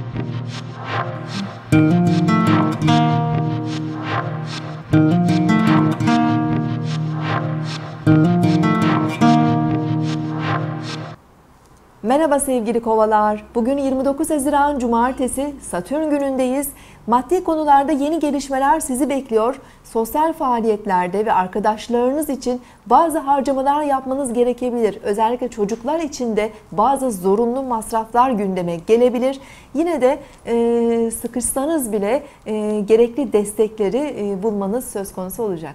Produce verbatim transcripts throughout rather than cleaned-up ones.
Merhaba sevgili kovalar. Bugün yirmi dokuz Haziran Cumartesi, Satürn günündeyiz. Maddi konularda yeni gelişmeler sizi bekliyor. Sosyal faaliyetlerde ve arkadaşlarınız için bazı harcamalar yapmanız gerekebilir. Özellikle çocuklar için de bazı zorunlu masraflar gündeme gelebilir. Yine de e, sıkışsanız bile e, gerekli destekleri e, bulmanız söz konusu olacak.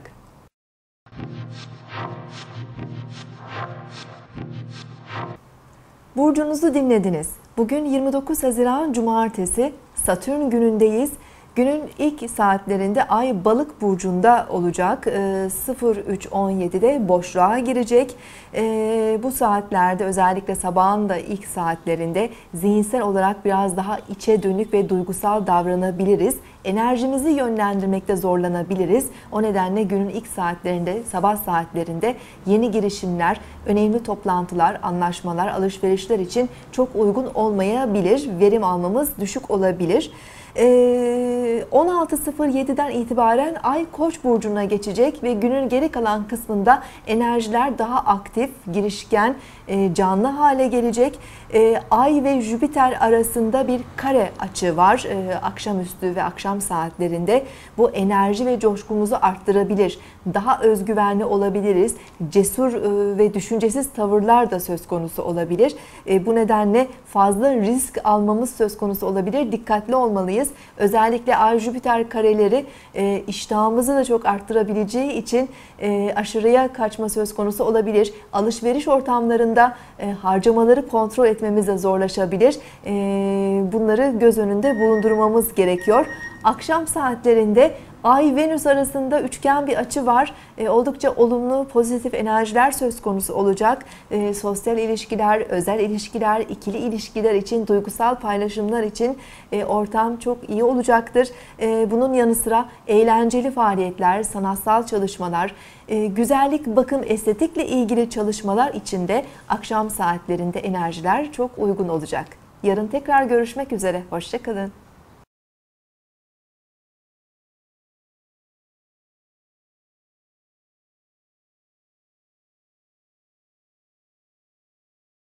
Burcunuzu dinlediniz. Bugün yirmi dokuz Haziran Cumartesi, Satürn günündeyiz. Günün ilk saatlerinde Ay Balık burcunda olacak. sıfır üç on yedi'de boşluğa girecek. Bu saatlerde özellikle sabahın da ilk saatlerinde zihinsel olarak biraz daha içe dönük ve duygusal davranabiliriz. Enerjimizi yönlendirmekte zorlanabiliriz. O nedenle günün ilk saatlerinde, sabah saatlerinde yeni girişimler, önemli toplantılar, anlaşmalar, alışverişler için çok uygun olmayabilir. Verim almamız düşük olabilir. on altı sıfır yedi'den itibaren Ay Koç burcuna geçecek ve günün geri kalan kısmında enerjiler daha aktif, girişken, canlı hale gelecek. Ay ve Jüpiter arasında bir kare açı var akşamüstü ve akşam saatlerinde. Bu enerji ve coşkumuzu arttırabilir. Daha özgüvenli olabiliriz. Cesur ve düşüncesiz tavırlar da söz konusu olabilir. Bu nedenle fazla risk almamız söz konusu olabilir. Dikkatli olmalıyız. Özellikle Ay-Jüpiter kareleri iştahımızı da çok arttırabileceği için aşırıya kaçma söz konusu olabilir. Alışveriş ortamlarında harcamaları kontrol etmemiz de zorlaşabilir. Bunları göz önünde bulundurmamız gerekiyor. Akşam saatlerinde Ay-Venüs arasında üçgen bir açı var. E, oldukça olumlu, pozitif enerjiler söz konusu olacak. E, sosyal ilişkiler, özel ilişkiler, ikili ilişkiler için, duygusal paylaşımlar için e, ortam çok iyi olacaktır. E, bunun yanı sıra eğlenceli faaliyetler, sanatsal çalışmalar, e, güzellik, bakım, estetikle ilgili çalışmalar için de akşam saatlerinde enerjiler çok uygun olacak. Yarın tekrar görüşmek üzere. Hoşça kalın.